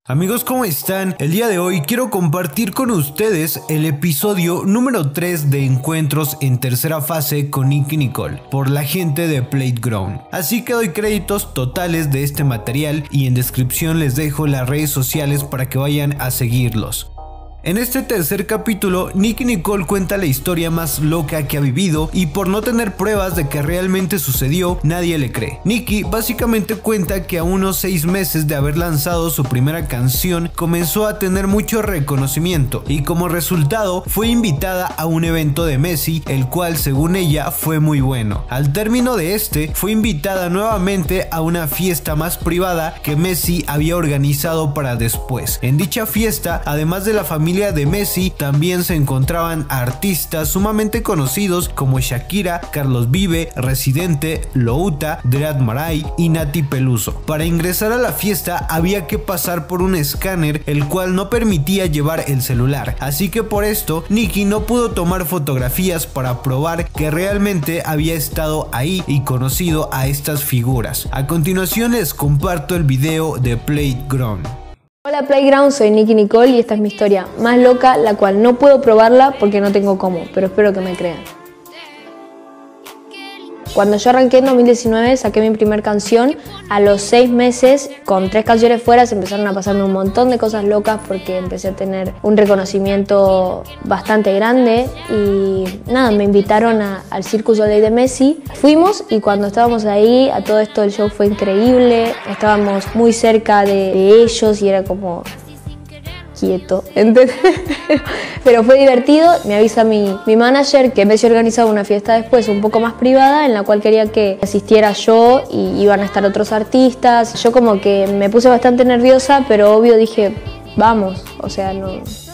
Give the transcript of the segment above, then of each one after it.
Amigos, ¿cómo están? El día de hoy quiero compartir con ustedes el episodio número 3 de Encuentros en tercera fase con Nicki Nicole por la gente de Playground. Así que doy créditos totales de este material y en descripción les dejo las redes sociales para que vayan a seguirlos. En este tercer capítulo, Nicki Nicole cuenta la historia más loca que ha vivido y por no tener pruebas de que realmente sucedió, nadie le cree. Nicki básicamente cuenta que a unos 6 meses de haber lanzado su primera canción, comenzó a tener mucho reconocimiento y como resultado fue invitada a un evento de Messi, el cual según ella fue muy bueno. Al término de este, fue invitada nuevamente a una fiesta más privada que Messi había organizado para después. En dicha fiesta, además de la familia de Messi, también se encontraban artistas sumamente conocidos como Shakira, Carlos Vive, Residente, Louta, Dread Marai y Nati Peluso. Para ingresar a la fiesta había que pasar por un escáner, el cual no permitía llevar el celular, así que por esto Nicki no pudo tomar fotografías para probar que realmente había estado ahí y conocido a estas figuras. A continuación les comparto el video de Playground. Hola Playground, soy Nicki Nicole y esta es mi historia más loca, la cual no puedo probarla porque no tengo cómo, pero espero que me crean. Cuando yo arranqué en 2019 saqué mi primer canción, a los 6 meses con 3 canciones fuera se empezaron a pasarme un montón de cosas locas porque empecé a tener un reconocimiento bastante grande y nada, me invitaron al Circus All Day de Messi. Fuimos y cuando estábamos ahí, a todo esto el show fue increíble, estábamos muy cerca de ellos y era como quieto, ¿entendés? Pero fue divertido. Me avisa mi manager que Messi organizaba una fiesta después un poco más privada en la cual quería que asistiera yo y iban a estar otros artistas. Yo como que me puse bastante nerviosa, pero obvio dije, vamos, o sea, no,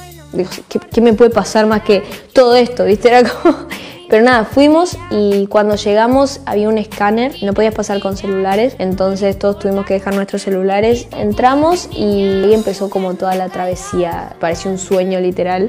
¿qué me puede pasar más que todo esto? ¿Viste? Era como... Pero nada, fuimos y cuando llegamos había un escáner, no podías pasar con celulares, entonces todos tuvimos que dejar nuestros celulares. Entramos y ahí empezó como toda la travesía, parecía un sueño literal.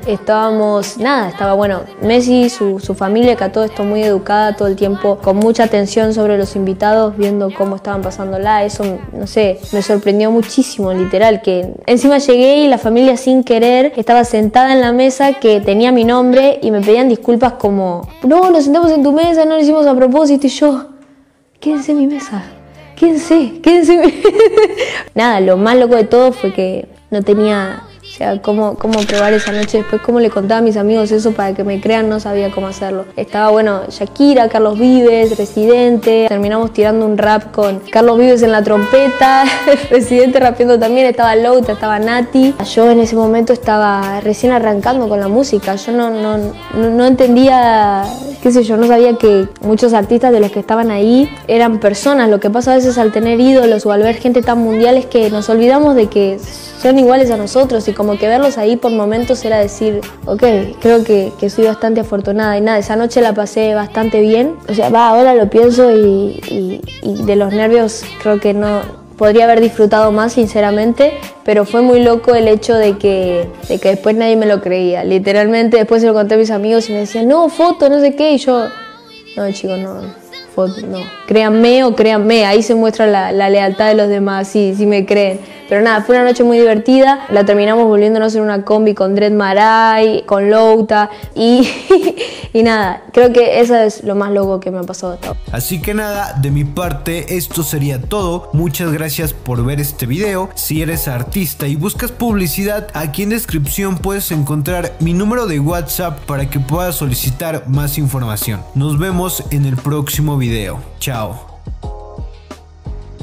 Estaba bueno, Messi, su familia, que a todo esto muy educada todo el tiempo, con mucha atención sobre los invitados, viendo cómo estaban pasándola. Eso, no sé, me sorprendió muchísimo, literal, que encima llegué y la familia sin querer estaba sentada en la mesa que tenía mi nombre y me pedían disculpas como... No, nos sentamos en tu mesa, no lo hicimos a propósito. Y yo, quédense en mi mesa, quédense en mi... Nada, lo más loco de todo fue que no tenía, o sea, cómo probar esa noche. Después cómo le contaba a mis amigos eso para que me crean, no sabía cómo hacerlo. Estaba, bueno, Shakira, Carlos Vives, Residente. Terminamos tirando un rap con Carlos Vives en la trompeta, Residente rapeando también, estaba Louta, estaba Nati. Yo en ese momento estaba recién arrancando con la música. Yo no entendía, qué sé yo, no sabía que muchos artistas de los que estaban ahí eran personas. Lo que pasa a veces al tener ídolos o al ver gente tan mundial es que nos olvidamos de que son iguales a nosotros y como que verlos ahí por momentos era decir, ok, creo que soy bastante afortunada y nada, esa noche la pasé bastante bien. O sea, ahora lo pienso y de los nervios creo que no podría haber disfrutado más sinceramente, pero fue muy loco el hecho de que después nadie me lo creía. Literalmente después se lo conté a mis amigos y me decían, no, foto, no sé qué, y yo, no chicos, no, foto, no, créanme o créanme, ahí se muestra la lealtad de los demás, si me creen. Pero nada, fue una noche muy divertida, la terminamos volviéndonos en una combi con Dread Marai, con Louta y nada, creo que eso es lo más loco que me ha pasado hasta ahora. Así que nada, de mi parte esto sería todo. Muchas gracias por ver este video. Si eres artista y buscas publicidad, aquí en descripción puedes encontrar mi número de WhatsApp para que puedas solicitar más información. Nos vemos en el próximo video. Chao.